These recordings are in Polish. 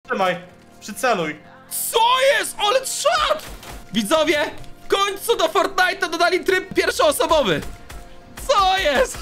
Trzymaj, przyceluj. Co jest? Ale czad! Widzowie, w końcu do Fortnite'a dodali tryb pierwszoosobowy. Co jest?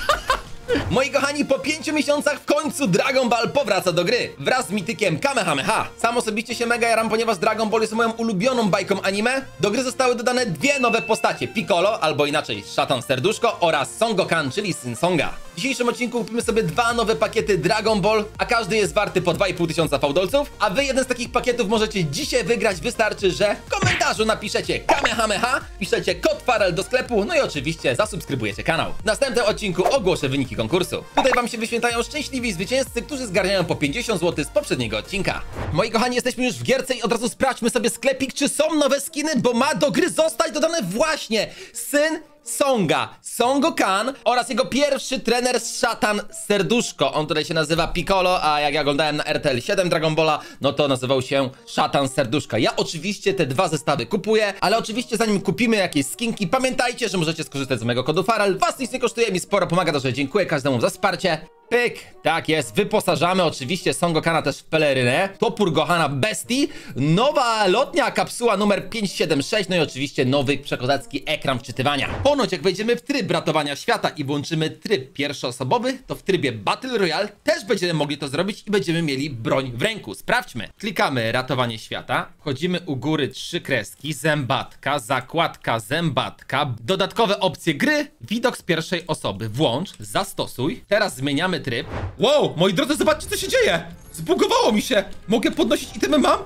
Moi kochani, po 5 miesiącach w końcu Dragon Ball powraca do gry wraz z mitykiem Kamehameha. Sam osobiście się mega jaram, ponieważ Dragon Ball jest moją ulubioną bajką anime. Do gry zostały dodane dwie nowe postacie, Piccolo, albo inaczej Szatan Serduszko, oraz Son Gohan, czyli syn Songa. W dzisiejszym odcinku kupimy sobie dwa nowe pakiety Dragon Ball, a każdy jest warty po 2500 fałdolców, a wy jeden z takich pakietów możecie dzisiaj wygrać. Wystarczy, że w komentarzu napiszecie Kamehameha, piszecie kod Farel do sklepu, no i oczywiście zasubskrybujecie kanał. W następnym odcinku ogłoszę wyniki konkursu. Tutaj wam się wyświetlają szczęśliwi zwycięzcy, którzy zgarniają po 50 zł z poprzedniego odcinka. Moi kochani, jesteśmy już w gierce i od razu sprawdźmy sobie sklepik, czy są nowe skiny, bo ma do gry zostać dodane właśnie syn Songa, Son Gohan oraz jego pierwszy trener Szatan Serduszko. On tutaj się nazywa Piccolo, a jak ja oglądałem na RTL 7 Dragon Balla, no to nazywał się Szatan Serduszka. Ja oczywiście te dwa zestawy kupuję, ale oczywiście zanim kupimy jakieś skinki, pamiętajcie, że możecie skorzystać z mojego kodu Farel. Was nic nie kosztuje, mi sporo pomaga, także dziękuję każdemu za wsparcie. Pyk, tak jest, wyposażamy oczywiście Son Gohana też w pelerynę, topór Gohana Bestii, nowa lotnia kapsuła numer 576, no i oczywiście nowy przekozacki ekran wczytywania. Ponoć jak wejdziemy w tryb ratowania świata i włączymy tryb pierwszoosobowy, to w trybie Battle Royale też będziemy mogli to zrobić i będziemy mieli broń w ręku. Sprawdźmy. Klikamy ratowanie świata, wchodzimy u góry 3 kreski, zębatka, zakładka, zębatka, dodatkowe opcje gry, widok z pierwszej osoby, włącz, zastosuj. Teraz zmieniamy tryb. Wow, moi drodzy, zobaczcie co się dzieje. Zbugowało mi się. Mogę podnosić itemy, mam?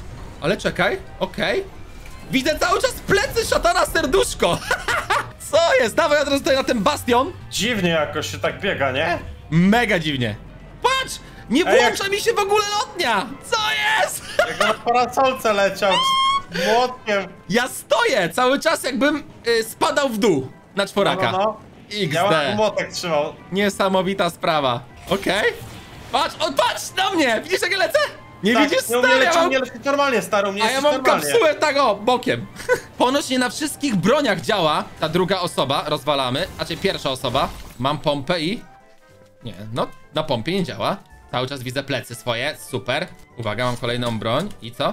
Ale czekaj, okej. Widzę cały czas plecy Szatana Serduszko. Co jest? Dawaj, ja teraz tutaj na ten bastion. Dziwnie jakoś się tak biega, nie? Mega dziwnie. Patrz! Nie włącza mi się w ogóle lotnia! Co jest? Jak na parasolce leciał młotkiem. Ja stoję cały czas, jakbym spadał w dół na czworaka. No. Ja XD. młotek trzymał. Niesamowita sprawa. Okej. Patrz, on patrz na mnie! Widzisz jak ja lecę? Nie Tak, widzisz, nie stary? Ja mam... nie leci normalnie, stary, u mnie A ja jest mam normalnie. kapsułę tak o, bokiem. Ponoć nie na wszystkich broniach działa ta druga osoba, rozwalamy, znaczy pierwsza osoba. Mam pompę i... Nie, no, na pompie nie działa. Cały czas widzę plecy swoje, super. Uwaga, mam kolejną broń i co?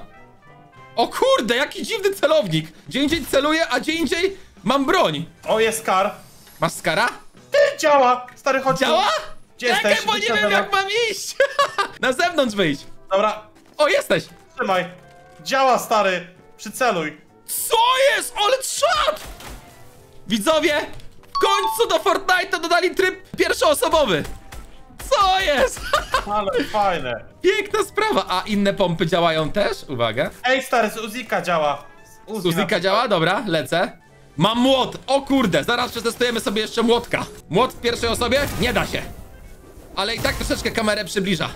O kurde, jaki dziwny celownik. Gdzie indziej celuję, a gdzie indziej mam broń. O, jest Skar. Masz skara? Ty, działa! Stary, chodź. Działa? Gdzie Czekaj, jesteś? bo nie wiem jak mam iść. Na zewnątrz wyjdź. Dobra, O, jesteś. trzymaj. Działa, stary. Przyceluj. Co jest? Ale czad! Widzowie, w końcu do Fortnite'a dodali tryb pierwszoosobowy. Co jest? Ale fajne. Piękna sprawa. A inne pompy działają też? Uwaga. Ej, stary, z Uzika działa. Z Uzika działa? Dobra, lecę. Mam młot. O kurde, zaraz przetestujemy sobie jeszcze młotka. Młot w pierwszej osobie? Nie da się. Ale i tak troszeczkę kamerę przybliża.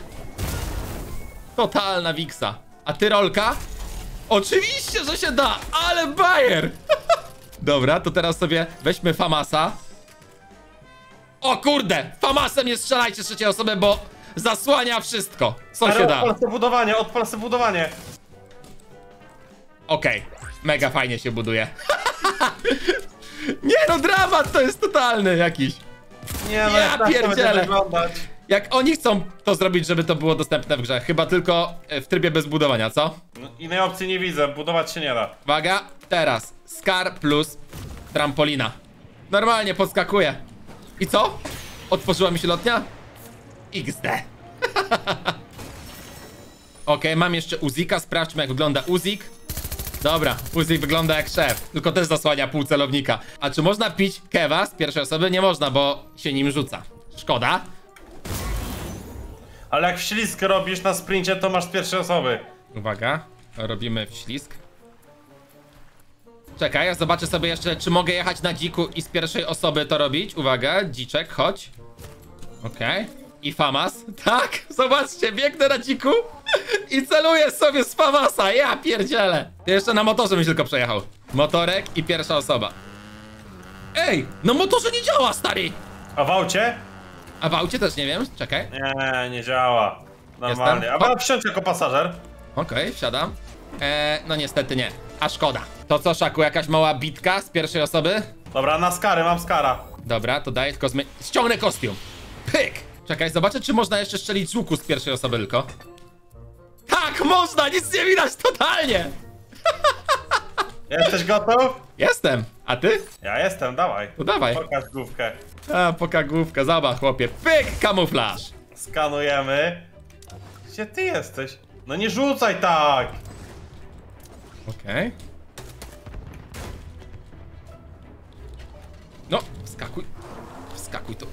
Totalna wiksa. A ty, Rolka? Oczywiście, że się da, ale bajer. Dobra, to teraz sobie weźmy Famasa. O kurde, Famasem nie strzelajcie trzeciej osoby, bo zasłania wszystko. Co się da? Odpal sobie budowanie, odpal sobie budowanie. Okej, mega fajnie się buduje. Nie no, dramat to jest totalny jakiś. Nie no, Ja jak tak to będzie pierdzielę. wyglądać. Jak oni chcą to zrobić, żeby to było dostępne w grze, chyba tylko w trybie bez budowania, co? No, innej opcji nie widzę, budować się nie da. Uwaga, teraz Skar plus trampolina. Normalnie podskakuje. I co? Otworzyła mi się lotnia? XD. Okej, mam jeszcze Uzika, sprawdźmy jak wygląda Uzik. Dobra, Uzik wygląda jak szef, tylko też zasłania pół celownika. A czy można pić kewa z pierwszej osoby? Nie można, bo się nim rzuca. Szkoda. Ale jak wślizg robisz na sprincie, to masz z pierwszej osoby. Uwaga, robimy wślizg. Czekaj, ja zobaczę sobie jeszcze, czy mogę jechać na dziku i z pierwszej osoby to robić. Uwaga, dziczek, chodź. Okej. I Famas. Tak, zobaczcie, biegnę na dziku i celuję sobie z Famasa. Ja pierdzielę. Ty jeszcze na motorze mi tylko przejechał. Motorek i pierwsza osoba. Ej, no motorze nie działa, stary. A w aucie? A w aucie też nie wiem, czekaj. Nie działa. Normalnie. Jestem. A mam wsiąść jako pasażer? Okej, wsiadam. No niestety nie. A szkoda. To co, Szaku, jakaś mała bitka z pierwszej osoby? Dobra, na Skary, mam Skara. Dobra, to daję tylko ściągnę kostium. Pyk! Czekaj, zobaczę, czy można jeszcze strzelić z łuku z pierwszej osoby tylko. Tak, można, nic nie widać totalnie. Jesteś gotów? Jestem, a ty? Ja jestem, dawaj. No dawaj. Pokaż główkę. A, poka główka, zobacz chłopie. Pyk, kamuflaż. Skanujemy. Gdzie ty jesteś? No nie rzucaj tak! Okej. No, wskakuj. Wskakuj tu.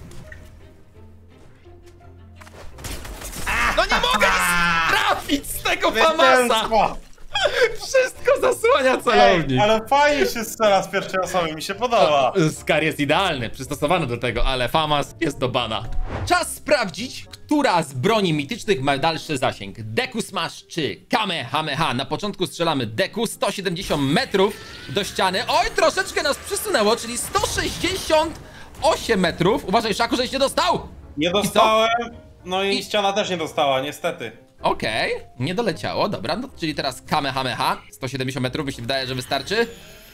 No nie mogę trafić z tego Famasa! Zwycięstwo! Wszystko zasłania Ej, celownik. ale fajnie się strzela z pierwszej osoby, mi się podoba. Skar jest idealny, przystosowany do tego, ale Famas jest do bana. Czas sprawdzić, która z broni mitycznych ma dalszy zasięg. Deku Smash czy Kamehameha. Na początku strzelamy Deku, 170 metrów do ściany. Oj, troszeczkę nas przysunęło, czyli 168 metrów. Uważaj, Szaku, żeś nie dostał. Nie dostałem, no i ściana też nie dostała, niestety. Okej, nie doleciało, dobra, no, czyli teraz Kamehameha. 170 metrów, mi się wydaje, że wystarczy.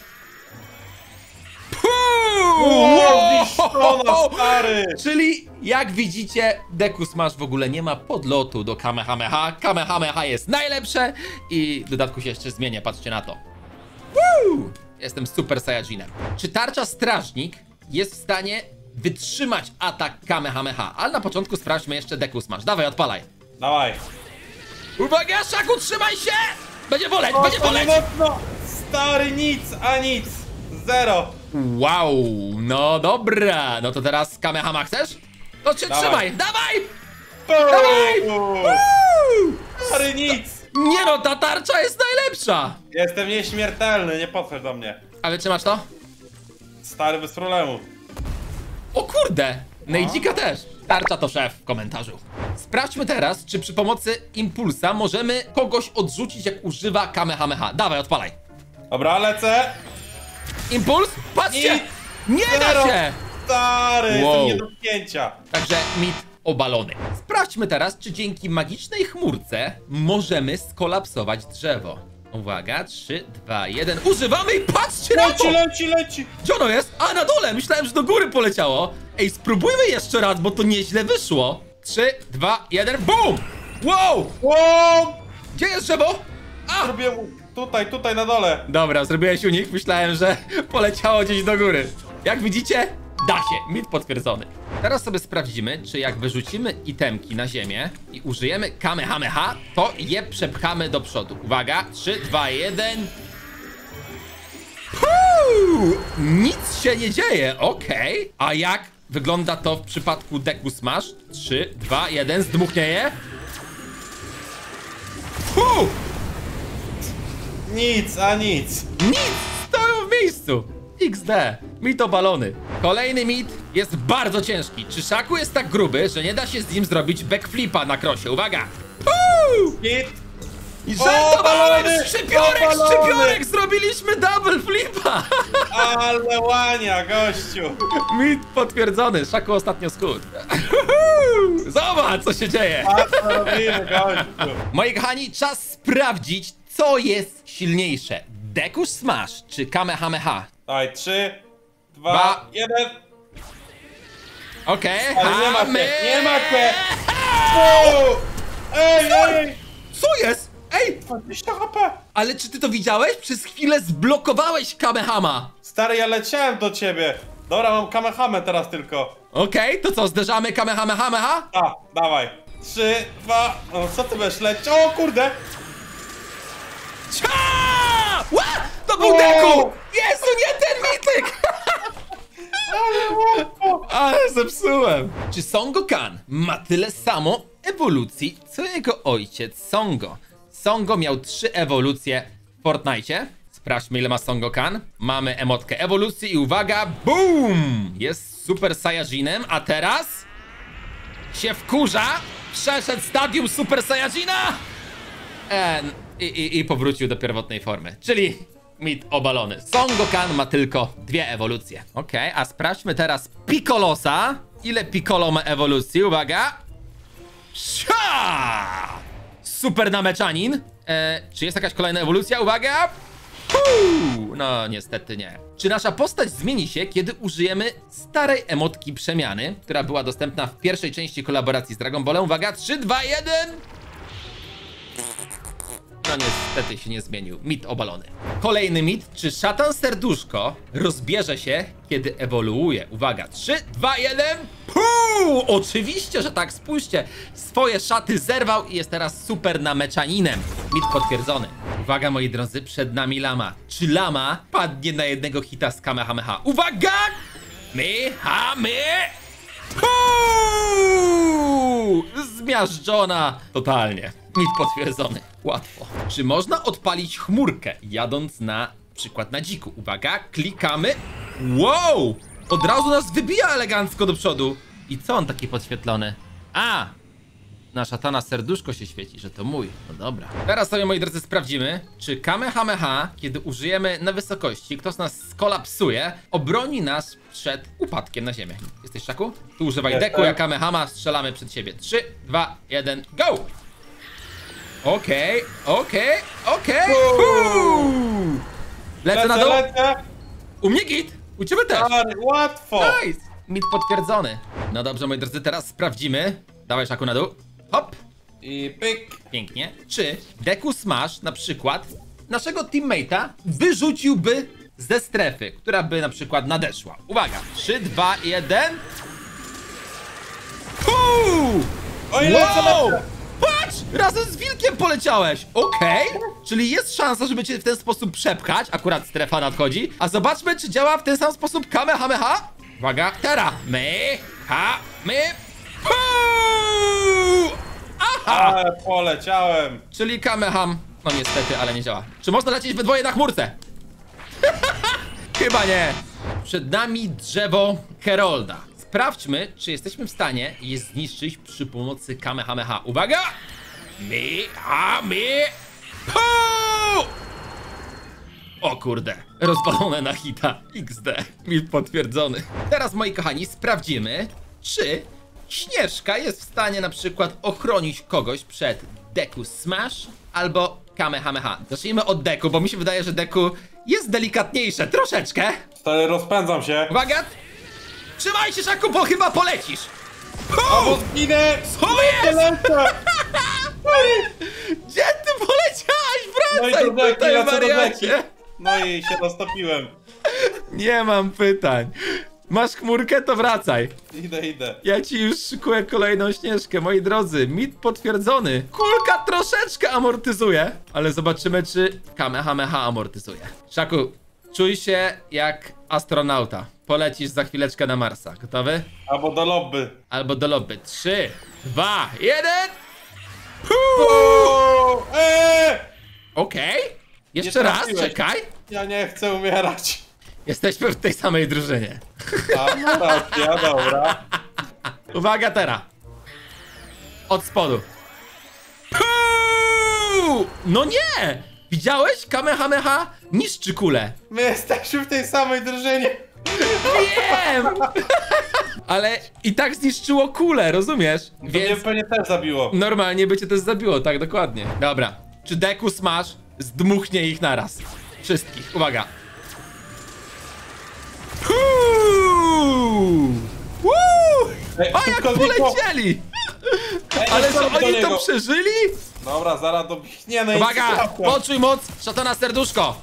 Niszczona, stary! Czyli jak widzicie, Deku Smash w ogóle nie ma podlotu do Kamehameha. Kamehameha jest najlepsze i w dodatku się jeszcze zmienia, patrzcie na to. Woo! Jestem Super Saiyajinem. Czy tarcza Strażnik jest w stanie wytrzymać atak Kamehameha? Ale na początku sprawdźmy jeszcze Deku Smash. Dawaj, odpalaj. Dawaj. Uwaga, Szaku, trzymaj się! Będzie boleć, będzie O, to nie boleć! mocno! Stary, nic, a nic! Zero! Wow, no dobra. No to teraz Kamehama chcesz? To cię Dawaj. trzymaj, dawaj! Dawaj! Stary, nic! Nie no, ta tarcza jest najlepsza! Jestem nieśmiertelny, nie podchodź do mnie. Ale trzymasz to? Stary, bez problemu. O kurde! Nejdzika też. Tarcza to szef w komentarzu. Sprawdźmy teraz, czy przy pomocy impulsa możemy kogoś odrzucić, jak używa Kamehameha. Dawaj, odpalaj. Dobra, lecę. Impuls? Patrzcie! I Nie zero. da się! Stary, Wow. jestem nie do pięcia. Także mit obalony. Sprawdźmy teraz, czy dzięki magicznej chmurce możemy skolapsować drzewo. Uwaga, 3, 2, 1. Używamy i patrzcie na to! Leci! Gdzie ono jest? A, na dole! Myślałem, że do góry poleciało. Ej, spróbujmy jeszcze raz, bo to nieźle wyszło. 3, 2, 1, BUM! Wow! Wow! Gdzie jest drzewo? A! Zrobiłem tutaj na dole. Dobra, zrobiłeś unik. Myślałem, że poleciało gdzieś do góry. Jak widzicie, da się. Mit potwierdzony. Teraz sobie sprawdzimy, czy jak wyrzucimy itemki na ziemię i użyjemy Kamehameha, to je przepchamy do przodu. Uwaga, 3, 2, 1. Nic się nie dzieje, okej. A jak wygląda to w przypadku Deku Smash? 3, 2, 1, zdmuchnieje. Nic, a nic. Nic! Stoją w miejscu! XD. Mit obalony. Kolejny mit jest bardzo ciężki. Czy Szaku jest tak gruby, że nie da się z nim zrobić backflipa na krosie? Uwaga! Hit. I żartowałem! Obalony! Szczypiorek, Obalony! szczypiorek! Zrobiliśmy double flipa! Ale łania, gościu. Mit potwierdzony. Szaku ostatnio skód. Zobacz, co się dzieje. A co robimy, gościu? Moi kochani, czas sprawdzić, co jest silniejsze. Deku Smash czy Kamehameha? Dawaj, 3, 2, Dwa. 1. Okej. Ale nie ma cię, nie ma cię. Ej! Co jest? Ej, 20 HP. ale czy ty to widziałeś? Przez chwilę zblokowałeś Kamehama. Stary, ja leciałem do ciebie. Dobra, mam Kamehamę teraz tylko. Okej, to co, zderzamy Kamehameha? A, dawaj. 3, 2. O, co ty będziesz lecieć? O kurde! Cia! Ła! To był Wow! Deku! Jezu, nie ten mityk! Ale łatwo! Ale zepsułem. Czy Son Goku ma tyle samo ewolucji, co jego ojciec Songo? Songo miał 3 ewolucje w Fortnite. Sprawdźmy, ile ma Son Goku. Mamy emotkę ewolucji i uwaga, BOOM! Jest Super Saiyajinem, a teraz się wkurza, przeszedł stadium Super Saiyajina i powrócił do pierwotnej formy, czyli mit obalony. Son Goku ma tylko 2 ewolucje. Okej, a sprawdźmy teraz Piccolosa. Ile Piccolo ma ewolucji? Uwaga. Sia! Super Nameczanin. Czy jest jakaś kolejna ewolucja? Uwaga. No, niestety nie. Czy nasza postać zmieni się, kiedy użyjemy starej emotki przemiany, która była dostępna w pierwszej części kolaboracji z Dragon Ballem? Uwaga, 3, 2, 1. No niestety się nie zmienił. Mit obalony. Kolejny mit. Czy szatan serduszko rozbierze się, kiedy ewoluuje? Uwaga. 3, 2, 1. Puu! Oczywiście, że tak. Spójrzcie. Swoje szaty zerwał i jest teraz super nameczaninem. Mit potwierdzony. Uwaga, moi drodzy. Przed nami lama. Czy lama padnie na jednego hita z Kamehameha? Uwaga! Puu! Zmiażdżona. Totalnie. Mit potwierdzony. Łatwo. Czy można odpalić chmurkę, jadąc na przykład na dziku? Uwaga, klikamy. Wow! Od razu nas wybija elegancko do przodu. I co on taki podświetlony? A! Na szatana serduszko się świeci, że to mój. No dobra. Teraz sobie, moi drodzy, sprawdzimy, czy Kamehameha, kiedy użyjemy na wysokości, kto z nas skolapsuje, obroni nas przed upadkiem na ziemię. Jesteś, Szaku? Tu używaj deku, jak Kamehama, strzelamy przed siebie. 3, 2, 1, go! Okej. Lecę na dół. Lecę. U mnie git. U ciebie też. Stary, łatwo. Nice. Mit potwierdzony. No dobrze, moi drodzy, teraz sprawdzimy. Dawaj, Szaku, na dół. Hop. I pyk. Pięknie. Czy Deku Smash na przykład naszego teammate'a wyrzuciłby ze strefy, która by na przykład nadeszła? Uwaga. 3, 2, 1. Puu! Oj, lecę. Patrz! Razem z wilkiem poleciałeś! Okej. Czyli jest szansa, żeby cię w ten sposób przepchać. Akurat strefa nadchodzi. A zobaczmy, czy działa w ten sam sposób Kamehameha. Uwaga. Teraz. Puu! Aha! Ale poleciałem. Czyli Kameham. No niestety, ale nie działa. Czy można lecieć we dwoje na chmurce? Chyba nie. Przed nami drzewo Herolda. Sprawdźmy, czy jesteśmy w stanie je zniszczyć przy pomocy Kamehameha. Uwaga! Puu! O kurde, rozwalone na hita. XD. Mit potwierdzony. Teraz, moi kochani, sprawdzimy, czy Śnieżka jest w stanie na przykład ochronić kogoś przed Deku Smash albo Kamehameha. Zacznijmy od Deku, bo mi się wydaje, że Deku jest delikatniejsze. Troszeczkę. Stary, rozpędzam się. Uwaga! Trzymaj się, Szaku, bo chyba polecisz. Albo zginę. Co jest? Lecę. Gdzie ty poleciałeś? No i Wracaj do deki, tutaj, lecę do deki. wariacie. No i się roztopiłem. Nie mam pytań. Masz chmurkę, to wracaj. Idę. Ja ci już szykuję kolejną Śnieżkę, moi drodzy. Mit potwierdzony. Kulka troszeczkę amortyzuje, ale zobaczymy, czy Kamehameha amortyzuje. Szaku, czuj się jak astronauta. Polecisz za chwileczkę na Marsa. Gotowy? Albo do lobby. Albo do lobby. 3, 2, 1. Okej. Jeszcze Nie raz, trafiłeś. czekaj. Ja nie chcę umierać. Jesteśmy w tej samej drużynie. A, racja, dobra. Uwaga teraz. Od spodu. Puu! No nie! Widziałeś? Kamehameha niszczy kulę. My jesteśmy w tej samej drużynie. Wiem! Ale i tak zniszczyło kulę, rozumiesz? To mnie Więc pewnie też zabiło. normalnie by cię też zabiło, tak dokładnie. Dobra. Czy Deku Smash zdmuchnie ich naraz? Wszystkich. Uwaga. Ej, O, jak szybko znikło. polecieli! Ej, Ale nie że wchodź do oni to niego. przeżyli? Dobra, zaraz dobiegniemy. Uwaga! Poczuj moc szatana serduszko!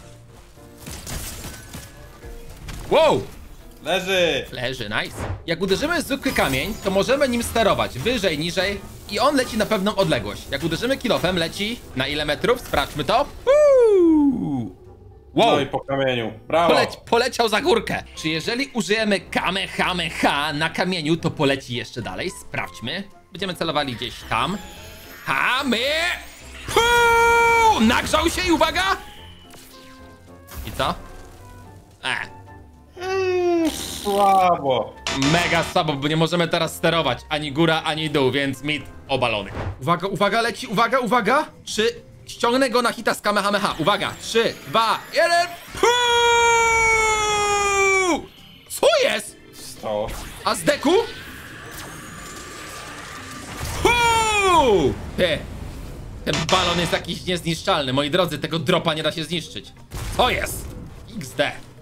Wow! Leży. Leży, nice. Jak uderzymy zwykły kamień, to możemy nim sterować wyżej, niżej i on leci na pewną odległość. Jak uderzymy kilofem, leci na ile metrów? Sprawdźmy to. Wow! No i po kamieniu. Brawo. Poleciał za górkę. Czy jeżeli użyjemy Kamehameha na kamieniu, to poleci jeszcze dalej? Sprawdźmy. Będziemy celowali gdzieś tam. Nagrzał się i uwaga! I co? Słabo. Mega słabo, bo nie możemy teraz sterować ani góra, ani dół, więc mit obalony. Uwaga, uwaga, leci, uwaga, uwaga! Czy ściągnę go na hita z Kamehameha? Uwaga, 3, 2, 1. Co jest? Stało. A z Deku? Ty, ten balon jest jakiś niezniszczalny. Moi drodzy, tego dropa nie da się zniszczyć. Co jest? XD.